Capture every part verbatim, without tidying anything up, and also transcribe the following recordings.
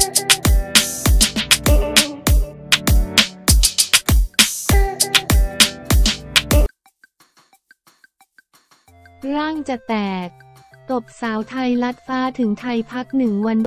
ร่างจะแตกตบสาวไทยลัดฟ้าถึงไทยพักหนึ่งวัน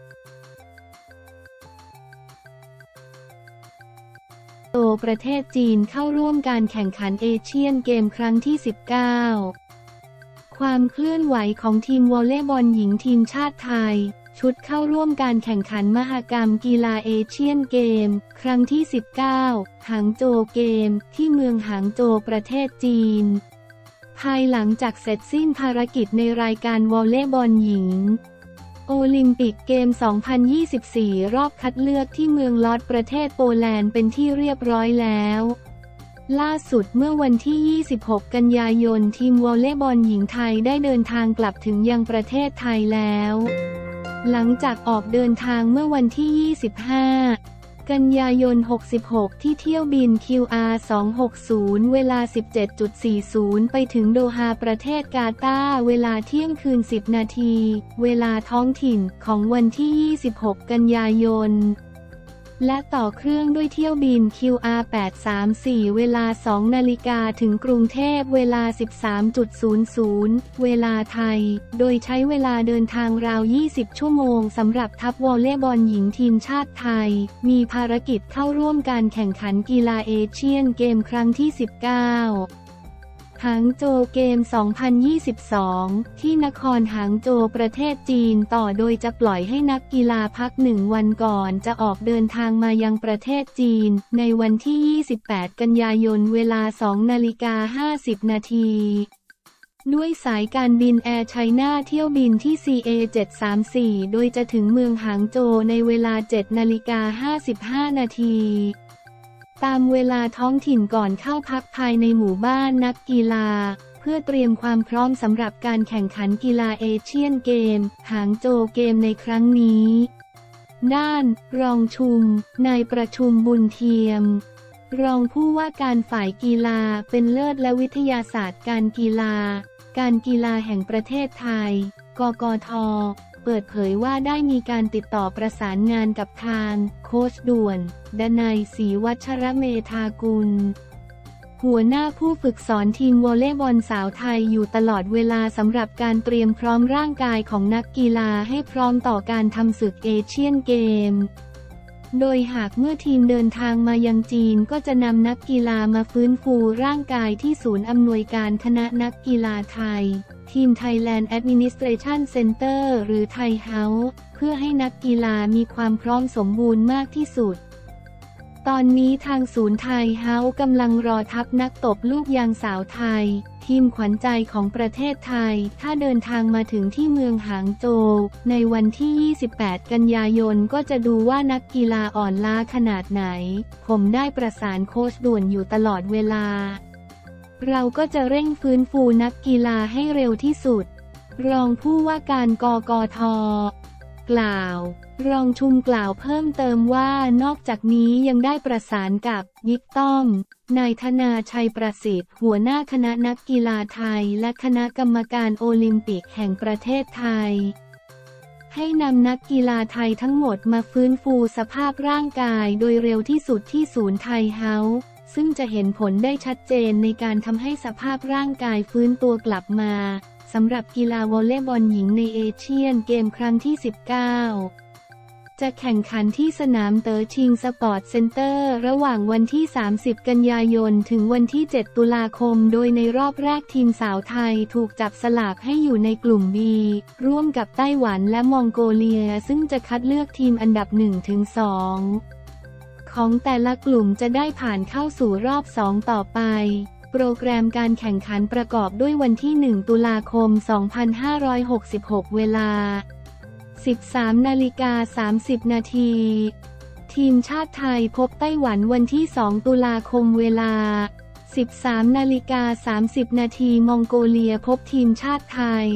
โตประเทศจีนเข้าร่วมการแข่งขันเอเชียนเกมครั้งที่สิบเก้าความเคลื่อนไหวของทีมวอลเลย์บอลหญิงทีมชาติไทยชุดเข้าร่วมการแข่งขันมหกรรมกีฬาเอเชียนเกมครั้งที่สิบเก้าหางโจวเกมที่เมืองหางโจวประเทศจีนภายหลังจากเสร็จสิ้นภารกิจในรายการวอลเลย์บอลหญิงโอลิมปิกเกม สองพันยี่สิบสี่ รอบคัดเลือกที่เมืองลอดประเทศโปแลนด์เป็นที่เรียบร้อยแล้วล่าสุดเมื่อวันที่ ยี่สิบหก กันยายนทีมวอลเลย์บอลหญิงไทยได้เดินทางกลับถึงยังประเทศไทยแล้วหลังจากออกเดินทางเมื่อวันที่ ยี่สิบห้า กันยายน หกสิบหก ที่เที่ยวบิน คิว อาร์ สองร้อยหกสิบ เวลา สิบเจ็ดนาฬิกาสี่สิบ ไปถึงโดฮาประเทศกาตาร์เวลาเที่ยงคืน สิบ นาที เวลาท้องถิ่นของวันที่ ยี่สิบหก กันยายนและต่อเครื่องด้วยเที่ยวบิน คิว อาร์ แปดสามสี่ เวลา สอง นาฬิกาถึงกรุงเทพเวลา สิบสามนาฬิกา เวลาไทยโดยใช้เวลาเดินทางราว ยี่สิบ ชั่วโมงสำหรับทัพวอลเลย์บอลหญิงทีมชาติไทยมีภารกิจเข้าร่วมการแข่งขันกีฬาเอเชียนเกมครั้งที่ สิบเก้าหางโจวเกม สองพันยี่สิบสอง ที่นครหางโจวประเทศจีนต่อโดยจะปล่อยให้นักกีฬาพักหนึ่งวันก่อนจะออกเดินทางมายังประเทศจีนในวันที่ ยี่สิบแปด กันยายนเวลา สอง นาฬิกาห้าสิบ นาทีด้วยสายการบินแอร์ไชน่าเที่ยวบินที่ ซี เอ เจ็ดสามสี่ โดยจะถึงเมืองหางโจวในเวลา เจ็ด นาฬิกาห้าสิบห้า นาทีตามเวลาท้องถิ่นก่อนเข้าพักภายในหมู่บ้านนักกีฬาเพื่อเตรียมความพร้อมสำหรับการแข่งขันกีฬาเอเชียนเกมหางโจวเกมในครั้งนี้ด้านรองชุมนายประชุมบุญเทียมรองผู้ว่าการฝ่ายกีฬาเป็นเลิศและวิทยาศาสตร์การกีฬาการกีฬาแห่งประเทศไทยกกท.เปิดเผยว่าได้มีการติดต่อประสานงานกับทางโค้ชด่วนดนัยศรีวัชรเมธากุลหัวหน้าผู้ฝึกสอนทีมวอลเลย์บอลสาวไทยอยู่ตลอดเวลาสำหรับการเตรียมพร้อมร่างกายของนักกีฬาให้พร้อมต่อการทำศึกเอเชียนเกมโดยหากเมื่อทีมเดินทางมายังจีนก็จะนำนักกีฬามาฟื้นฟูร่างกายที่ศูนย์อำนวยการคณะนักกีฬาไทยทีม Thailand Administration Center หรือไทยเฮาส์เพื่อให้นักกีฬามีความพร้อมสมบูรณ์มากที่สุดตอนนี้ทางศูนย์ไทยเฮาส์กำลังรอทัพนักตบลูกยางสาวไทยทีมขวัญใจของประเทศไทยถ้าเดินทางมาถึงที่เมืองหางโจวในวันที่ ยี่สิบแปด กันยายนก็จะดูว่านักกีฬาอ่อนล้าขนาดไหนผมได้ประสานโค้ชด่วนอยู่ตลอดเวลาเราก็จะเร่งฟื้นฟูนักกีฬาให้เร็วที่สุดรองผู้ว่าการกกท.กล่าวรองชุมกล่าวเพิ่มเติมว่านอกจากนี้ยังได้ประสานกับบิ๊กต้อมนายธนาชัยประสิทธิ์หัวหน้าคณะนักกีฬาไทยและคณะกรรมการโอลิมปิกแห่งประเทศไทยให้นำนักกีฬาไทยทั้งหมดมาฟื้นฟูสภาพร่างกายโดยเร็วที่สุดที่ศูนย์ไทยเฮาส์ซึ่งจะเห็นผลได้ชัดเจนในการทำให้สภาพร่างกายฟื้นตัวกลับมาสำหรับกีฬาวอลเลย์บอลหญิงในเอเชียนเกมครั้งที่ สิบเก้า จะแข่งขันที่สนามเต๋อชิงสปอร์ตเซ็นเตอร์ระหว่างวันที่ สามสิบ กันยายนถึงวันที่ เจ็ด ตุลาคมโดยในรอบแรกทีมสาวไทยถูกจับสลากให้อยู่ในกลุ่ม บี ร่วมกับไต้หวันและมองโกเลียซึ่งจะคัดเลือกทีมอันดับ หนึ่งถึงสอง ของแต่ละกลุ่มจะได้ผ่านเข้าสู่รอบ สอง ต่อไปโปรแกรมการแข่งขันประกอบด้วยวันที่ หนึ่ง ตุลาคม สองพันห้าร้อยหกสิบหก เวลา สิบสาม นาฬิกา สามสิบ นาที ทีมชาติไทยพบไต้หวันวันที่ สอง ตุลาคมเวลา สิบสาม นาฬิกา สามสิบ นาทีมองโกเลียพบทีมชาติไทย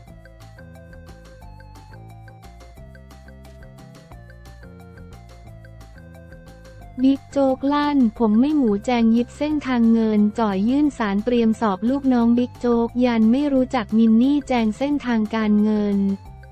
บิ๊กโจ๊กลั่นผมไม่หมูแจงยิบเส้นทางเงินจ่อยยื่นศาลเตรียมสอบลูกน้องบิ๊กโจ๊กยันไม่รู้จักมินนี่แจงเส้นทางการเงิน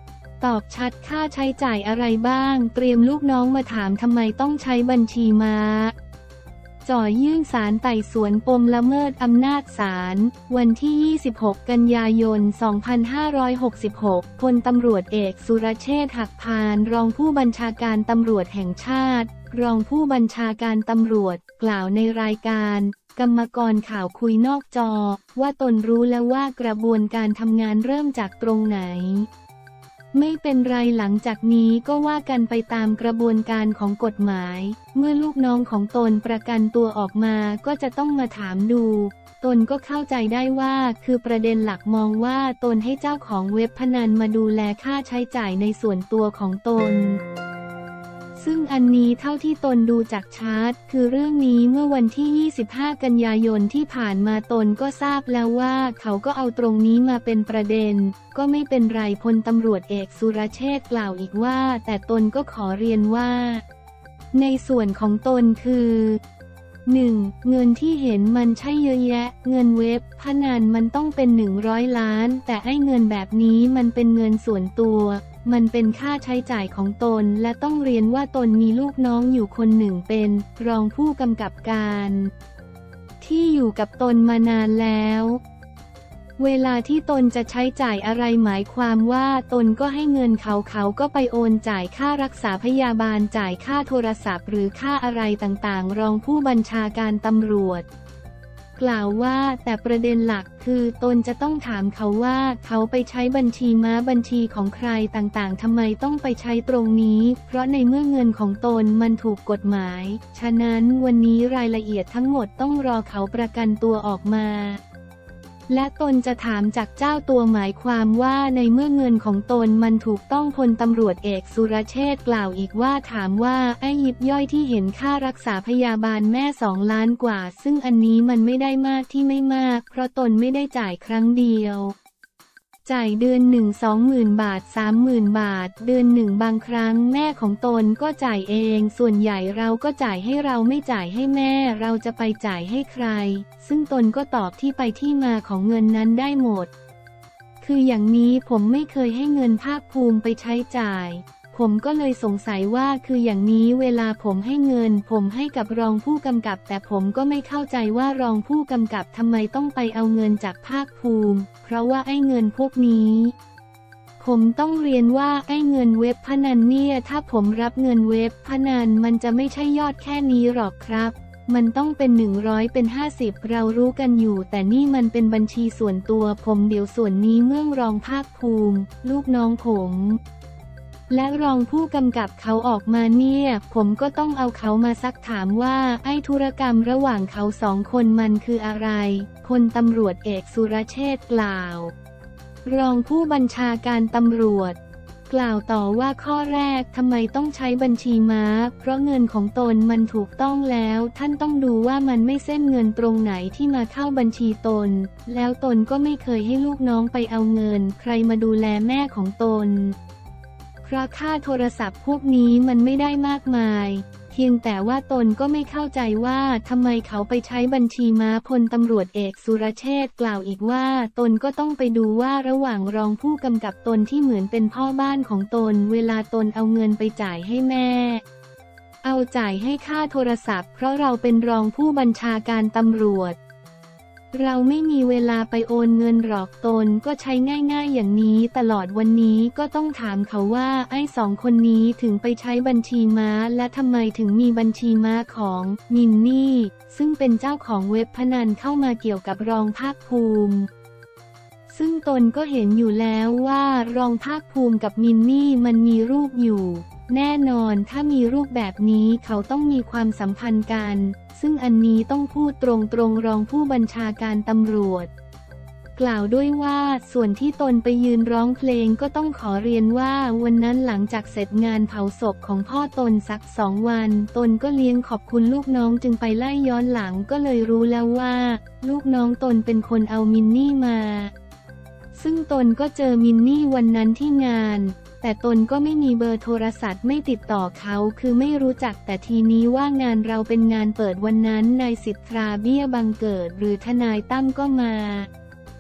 ตอบชัดค่าใช้จ่ายอะไรบ้างเตรียมลูกน้องมาถามทำไมต้องใช้บัญชีม้าจ่อยื่นศาลไต่สวนปมละเมิดอำนาจศาลวันที่ ยี่สิบหก กันยายน สองพันห้าร้อยหกสิบหก พลตำรวจเอกสุรเชษฐ์หักพานรองผู้บัญชาการตำรวจแห่งชาติรองผู้บัญชาการตำรวจกล่าวในรายการกรรมกรข่าวคุยนอกจอว่าตนรู้แล้วว่ากระบวนการทำงานเริ่มจากตรงไหนไม่เป็นไรหลังจากนี้ก็ว่ากันไปตามกระบวนการของกฎหมายเมื่อลูกน้องของตนประกันตัวออกมาก็จะต้องมาถามดูตนก็เข้าใจได้ว่าคือประเด็นหลักมองว่าตนให้เจ้าของเว็บพนันมาดูแลค่าใช้จ่ายในส่วนตัวของตนซึ่งอันนี้เท่าที่ตนดูจากชาร์ตคือเรื่องนี้เมื่อวันที่ ยี่สิบห้า กันยายนที่ผ่านมาตนก็ทราบแล้วว่าเขาก็เอาตรงนี้มาเป็นประเด็นก็ไม่เป็นไรพลตำรวจเอกสุรเชษฐ์กล่าวอีกว่าแต่ตนก็ขอเรียนว่าในส่วนของตนคือหนึ่งเงินที่เห็นมันใช่เยอะแยะเงินเว็บพนันมันต้องเป็นหนึ่งร้อยล้านแต่ไอ้เงินแบบนี้มันเป็นเงินส่วนตัวมันเป็นค่าใช้จ่ายของตนและต้องเรียนว่าตนมีลูกน้องอยู่คนหนึ่งเป็นรองผู้กำกับการที่อยู่กับตนมานานแล้วเวลาที่ตนจะใช้จ่ายอะไรหมายความว่าตนก็ให้เงินเขาเขาก็ไปโอนจ่ายค่ารักษาพยาบาลจ่ายค่าโทรศัพท์หรือค่าอะไรต่างๆรองผู้บัญชาการตำรวจกล่าวว่าแต่ประเด็นหลักคือตนจะต้องถามเขาว่าเขาไปใช้บัญชีม้าบัญชีของใครต่างๆทำไมต้องไปใช้ตรงนี้เพราะในเมื่อเงินของตนมันถูกกฎหมายฉะนั้นวันนี้รายละเอียดทั้งหมดต้องรอเขาประกันตัวออกมาและตนจะถามจากเจ้าตัวหมายความว่าในเมื่อเงินของตนมันถูกต้องพลตำรวจเอกสุรเชษฐ์กล่าวอีกว่าถามว่าไอ้ยิบย่อยที่เห็นค่ารักษาพยาบาลแม่สองล้านกว่าซึ่งอันนี้มันไม่ได้มากที่ไม่มากเพราะตนไม่ได้จ่ายครั้งเดียวจ่ายเดือนหนึ่งสองหมื่นบาทสามหมื่นบาทเดือนหนึ่งบางครั้งแม่ของตนก็จ่ายเองส่วนใหญ่เราก็จ่ายให้เราไม่จ่ายให้แม่เราจะไปจ่ายให้ใครซึ่งตนก็ตอบที่ไปที่มาของเงินนั้นได้หมดคืออย่างนี้ผมไม่เคยให้เงินภาคภูมิไปใช้จ่ายผมก็เลยสงสัยว่าคืออย่างนี้เวลาผมให้เงินผมให้กับรองผู้กำกับแต่ผมก็ไม่เข้าใจว่ารองผู้กำกับทำไมต้องไปเอาเงินจากภาคภูมิเพราะว่าไอ้เงินพวกนี้ผมต้องเรียนว่าไอ้เงินเว็บพนันเนี่ยถ้าผมรับเงินเว็บพนันมันจะไม่ใช่ยอดแค่นี้หรอกครับมันต้องเป็นหนึ่งร้อยเป็นห้าสิบเรารู้กันอยู่แต่นี่มันเป็นบัญชีส่วนตัวผมเดี๋ยวส่วนนี้เมื่อรองภาคภูมิลูกน้องผมและรองผู้กำกับเขาออกมาเนี่ยผมก็ต้องเอาเขามาซักถามว่าไอ้ธุรกรรมระหว่างเขาสองคนมันคืออะไรพลตำรวจเอกสุรเชษฐ์กล่าวรองผู้บัญชาการตำรวจกล่าวต่อว่าข้อแรกทำไมต้องใช้บัญชีม้าเพราะเงินของตนมันถูกต้องแล้วท่านต้องดูว่ามันไม่เส้นเงินตรงไหนที่มาเข้าบัญชีตนแล้วตนก็ไม่เคยให้ลูกน้องไปเอาเงินใครมาดูแลแม่ของตนเพราะค่าโทรศัพท์พวกนี้มันไม่ได้มากมายเพียงแต่ว่าตนก็ไม่เข้าใจว่าทำไมเขาไปใช้บัญชีม้าพลตำรวจเอกสุรเชษฐ์กล่าวอีกว่าตนก็ต้องไปดูว่าระหว่างรองผู้กำกับตนที่เหมือนเป็นพ่อบ้านของตนเวลาตนเอาเงินไปจ่ายให้แม่เอาจ่ายให้ค่าโทรศัพท์เพราะเราเป็นรองผู้บัญชาการตำรวจเราไม่มีเวลาไปโอนเงินหรอกตนก็ใช้ง่ายๆอย่างนี้ตลอดวันนี้ก็ต้องถามเขาว่าไอ้สองคนนี้ถึงไปใช้บัญชีม้าและทำไมถึงมีบัญชีม้าของมินนี่ซึ่งเป็นเจ้าของเว็บพนันเข้ามาเกี่ยวกับรองภาคภูมิซึ่งตนก็เห็นอยู่แล้วว่ารองภาคภูมิกับมินนี่มันมีรูปอยู่แน่นอนถ้ามีรูปแบบนี้เขาต้องมีความสัมพันธ์กันซึ่งอันนี้ต้องพูดตรงๆรองผู้บัญชาการตำรวจกล่าวด้วยว่าส่วนที่ตนไปยืนร้องเพลงก็ต้องขอเรียนว่าวันนั้นหลังจากเสร็จงานเผาศพของพ่อตนสักสองวันตนก็เลี้ยงขอบคุณลูกน้องจึงไปไล่ย้อนหลังก็เลยรู้แล้วว่าลูกน้องตนเป็นคนเอามินนี่มาซึ่งตนก็เจอมินนี่วันนั้นที่งานแต่ตนก็ไม่มีเบอร์โทรศัพท์ไม่ติดต่อเขาคือไม่รู้จักแต่ทีนี้ว่างานเราเป็นงานเปิดวันนั้นนายสิทธาเบี้ยบังเกิดหรือทนายตั้มก็มาเพ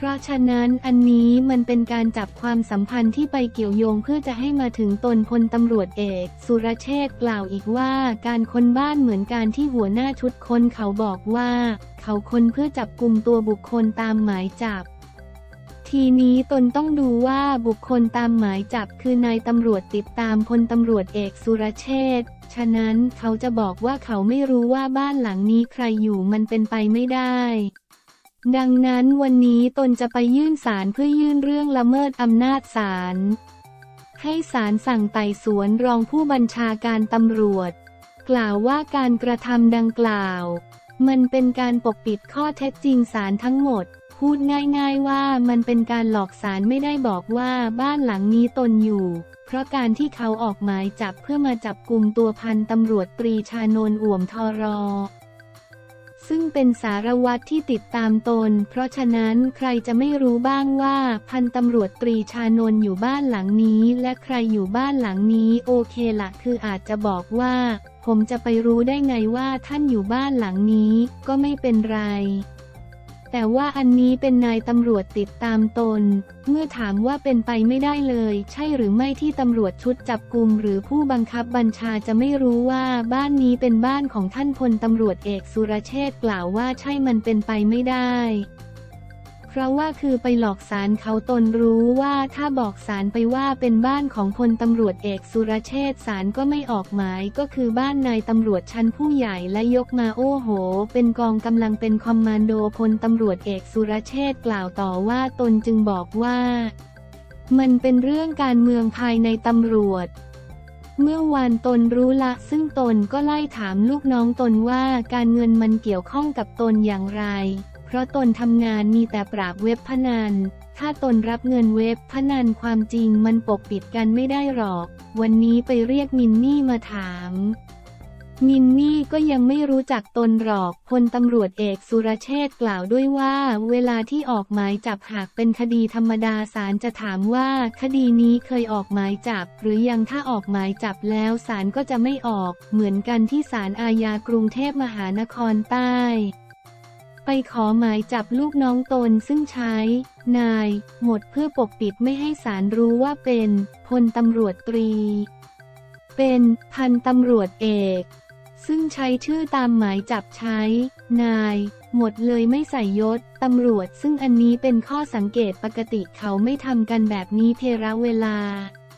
ราะฉะนั้นอันนี้มันเป็นการจับความสัมพันธ์ที่ไปเกี่ยวโยงเพื่อจะให้มาถึงตนพลตำรวจเอกสุรเชษฐ์กล่าวอีกว่าการค้นบ้านเหมือนการที่หัวหน้าชุดค้นเขาบอกว่าเขาค้นเพื่อจับกุมตัวบุคคลตามหมายจับทีนี้ตนต้องดูว่าบุคคลตามหมายจับคือนายตำรวจติดตามพลตำรวจเอกสุรเชษฐ์ฉะนั้นเขาจะบอกว่าเขาไม่รู้ว่าบ้านหลังนี้ใครอยู่มันเป็นไปไม่ได้ดังนั้นวันนี้ตนจะไปยื่นศาลเพื่อยื่นเรื่องละเมิดอำนาจศาลให้ศาลสั่งไต่สวนรองผู้บัญชาการตำรวจกล่าวว่าการกระทำดังกล่าวมันเป็นการปกปิดข้อเท็จจริงศาลทั้งหมดพูดง่ายๆว่ามันเป็นการหลอกศาลไม่ได้บอกว่าบ้านหลังนี้ตนอยู่เพราะการที่เขาออกหมายจับเพื่อมาจับกุมตัวพันตำรวจตรีชานนท์อ่วมทรซึ่งเป็นสารวัตรที่ติดตามตนเพราะฉะนั้นใครจะไม่รู้บ้างว่าพันตำรวจตรีชานนท์อยู่บ้านหลังนี้และใครอยู่บ้านหลังนี้โอเคละคืออาจจะบอกว่าผมจะไปรู้ได้ไงว่าท่านอยู่บ้านหลังนี้ก็ไม่เป็นไรแต่ว่าอันนี้เป็นนายตำรวจติดตามตนเมื่อถามว่าเป็นไปไม่ได้เลยใช่หรือไม่ที่ตำรวจชุดจับกุมหรือผู้บังคับบัญชาจะไม่รู้ว่าบ้านนี้เป็นบ้านของท่านพลตำรวจเอกสุรเชษฐ์กล่าวว่าใช่มันเป็นไปไม่ได้เพราะว่าคือไปหลอกศาลเขาตนรู้ว่าถ้าบอกศาลไปว่าเป็นบ้านของพลตำรวจเอกสุรเชษฐ์ศาลก็ไม่ออกหมายก็คือบ้านนายตำรวจชั้นผู้ใหญ่และยกมาโอ้โหเป็นกองกำลังเป็นคอมมานโดพลตำรวจเอกสุรเชษฐ์กล่าวต่อว่าตนจึงบอกว่ามันเป็นเรื่องการเมืองภายในตำรวจเมื่อวานตนรู้ละซึ่งตนก็ไล่ถามลูกน้องตนว่าการเงินมันเกี่ยวข้องกับตนอย่างไรเพราะตนทำงานมีแต่ปราบเว็บพนันถ้าตนรับเงินเว็บพนันความจริงมันปกปิดกันไม่ได้หรอกวันนี้ไปเรียกมินนี่มาถามมินนี่ก็ยังไม่รู้จักตนหรอกพลตำรวจเอกสุรเชษฐ์กล่าวด้วยว่าเวลาที่ออกหมายจับหากเป็นคดีธรรมดาศาลจะถามว่าคดีนี้เคยออกหมายจับหรือยังถ้าออกหมายจับแล้วศาลก็จะไม่ออกเหมือนกันที่ศาลอาญากรุงเทพมหานครใต้ไปขอหมายจับลูกน้องตนซึ่งใช้นายหมดเพื่อปกปิดไม่ให้ศาลรู้ว่าเป็นพลตำรวจตรีเป็นพันตำรวจเอกซึ่งใช้ชื่อตามหมายจับใช้นายหมดเลยไม่ใส่ยศตำรวจซึ่งอันนี้เป็นข้อสังเกตปกติเขาไม่ทำกันแบบนี้เพระเวลา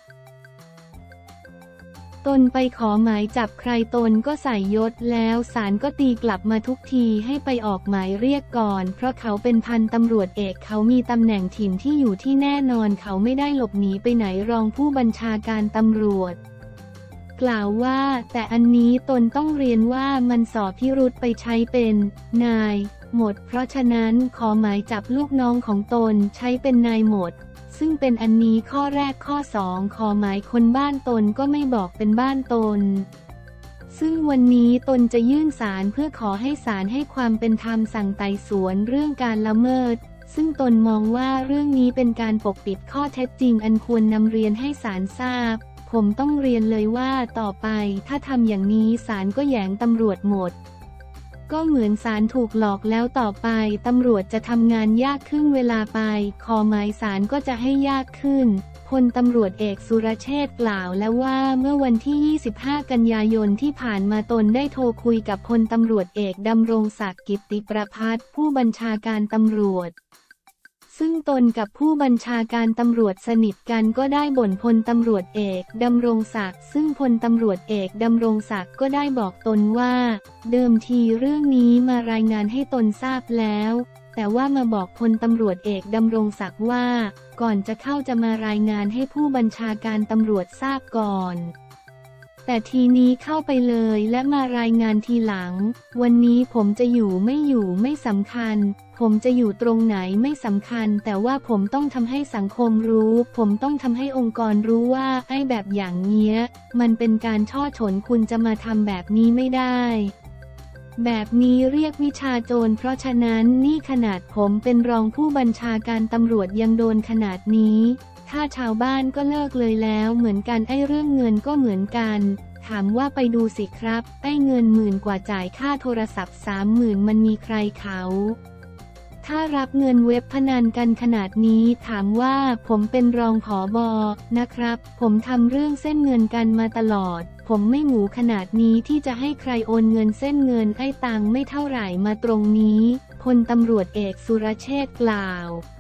ตนไปขอหมายจับใครตนก็ใส่ยศแล้วศาลก็ตีกลับมาทุกทีให้ไปออกหมายเรียกก่อนเพราะเขาเป็นพันตำรวจเอกเขามีตำแหน่งถิ่นที่อยู่ที่แน่นอนเขาไม่ได้หลบหนีไปไหนรองผู้บัญชาการตำรวจกล่าวว่าแต่อันนี้ตนต้องเรียนว่ามันสอบพิรุธไปใช้เป็นนายหมดเพราะฉะนั้นขอหมายจับลูกน้องของตนใช้เป็นนายหมดซึ่งเป็นอันนี้ข้อแรกข้อสองขอหมายคนบ้านตนก็ไม่บอกเป็นบ้านตนซึ่งวันนี้ตนจะยื่นศาลเพื่อขอให้ศาลให้ความเป็นธรรมสั่งไต่สวนเรื่องการละเมิดซึ่งตนมองว่าเรื่องนี้เป็นการปกปิดข้อเท็จจริงอันควรนำเรียนให้ศาลทราบผมต้องเรียนเลยว่าต่อไปถ้าทำอย่างนี้ศาลก็แหยงตำรวจหมดก็เหมือนศาลถูกหลอกแล้วต่อไปตำรวจจะทำงานยากขึ้นเวลาไปขอหมายศาลก็จะให้ยากขึ้นพลตำรวจเอกสุรเชษฐ์กล่าวแล้วว่าเมื่อวันที่ยี่สิบห้ากันยายนที่ผ่านมาตนได้โทรคุยกับพลตำรวจเอกดำรงศักดิ์กิตติประภัสผู้บัญชาการตำรวจซึ่งตนกับผู้บัญชาการตำรวจสนิทกันก็ได้บ่นพลตำรวจเอกดำรงศักดิ์ซึ่งพลตำรวจเอกดำรงศักดิ์ก็ได้บอกตนว่าเดิมทีเรื่องนี้มารายงานให้ตนทราบแล้วแต่ว่ามาบอกพลตำรวจเอกดำรงศักดิ์ว่าก่อนจะเข้าจะมารายงานให้ผู้บัญชาการตำรวจทราบก่อนแต่ทีนี้เข้าไปเลยและมารายงานทีหลังวันนี้ผมจะอยู่ไม่อยู่ไม่สำคัญผมจะอยู่ตรงไหนไม่สำคัญแต่ว่าผมต้องทำให้สังคมรู้ผมต้องทำให้องค์กรรู้ว่าไอ้แบบอย่างเงี้ยมันเป็นการช่อฉนคุณจะมาทำแบบนี้ไม่ได้แบบนี้เรียกวิชาโจรเพราะฉะนั้นนี่ขนาดผมเป็นรองผู้บัญชาการตำรวจยังโดนขนาดนี้ถ้าชาวบ้านก็เลิกเลยแล้วเหมือนกันไอ้เรื่องเงินก็เหมือนกันถามว่าไปดูสิครับไอ้เงินหมื่นกว่าจ่ายค่าโทรศัพท์สามหมื่นมันมีใครเขาถ้ารับเงินเว็บพนันกันขนาดนี้ถามว่าผมเป็นรองผบ.นะครับผมทำเรื่องเส้นเงินกันมาตลอดผมไม่หงูขนาดนี้ที่จะให้ใครโอนเงินเส้นเงินไอ้ตังไม่เท่าไหร่มาตรงนี้พลตำรวจเอกสุรเชษฐ์กล่าว